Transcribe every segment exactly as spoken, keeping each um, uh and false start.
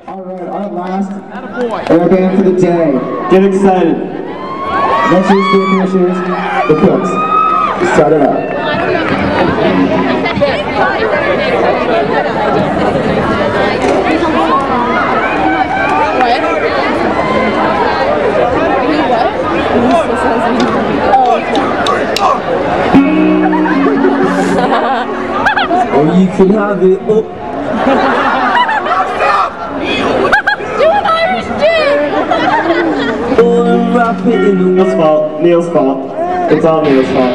Alright, our last airband for the day. Get excited. Next year's the initiators, the Kooks. Let's start it up. Oh, you can have it. Oh. Do an Irish jig! Oh, and wrap it in the Neil's fault. Neil's fault. It's all Neil's fault.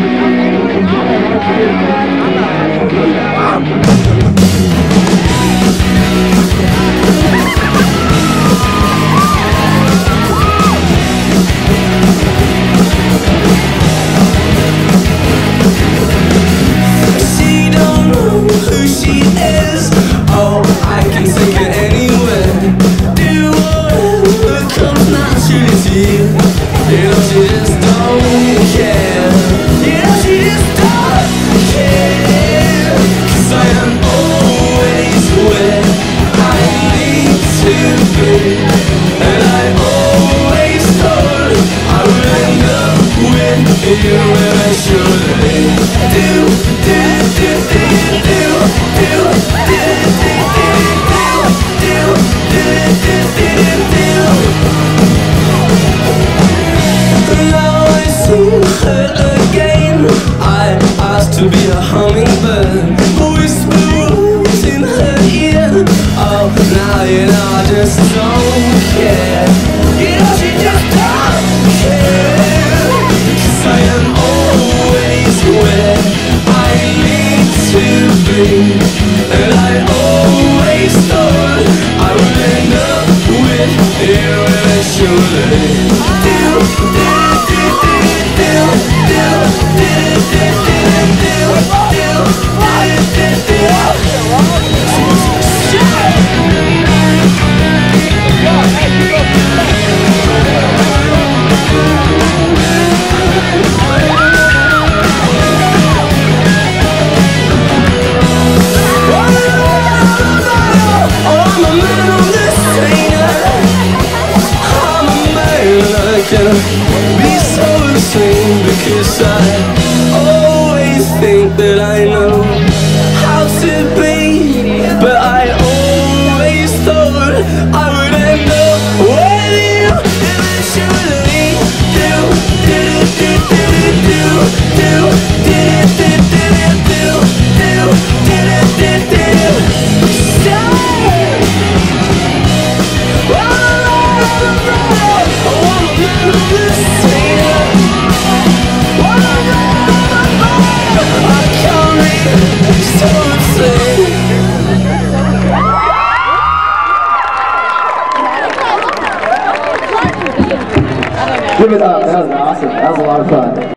To be a hummingbird, whisper words in her ear. Oh, now you know I just don't care. You know she just don't care. 'Cause I am always where I need to be. And I always thought I would end up with you eventually. Do, do, do, do, do, do, do, do. Be so ashamed because I always think that I know how to be, but I always thought I would end up with you eventually. Do, do, do, do, do, do, do, do, do, do, do, do, do, stay. Give it up, that was awesome. That was a lot of fun.